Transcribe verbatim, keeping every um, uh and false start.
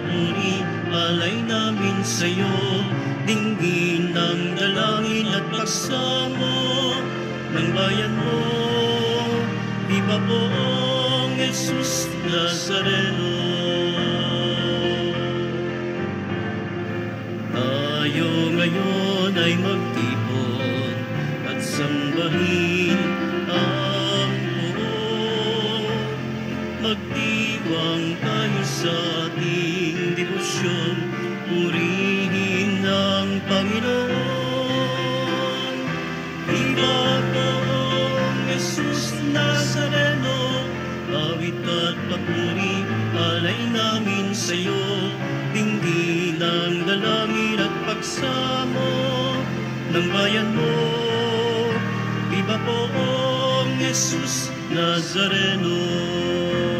papuri, alay namin sa'yo. Dinggin ng dalangin at pagsamo ng bayan mo. Viva Poong Hesus Nazareno. Tayo ngayon ay magtipon at sambahin ang Poong. Magdiwang tayo sa ating debosyon, purihin ang Panginoon. Viva Poong Hesus Nazareno, awit at papuri, alay namin sa'yo. Dinggin ang dalangin at pagsamo ng bayan mo. Viva Poong Hesus Nazareno.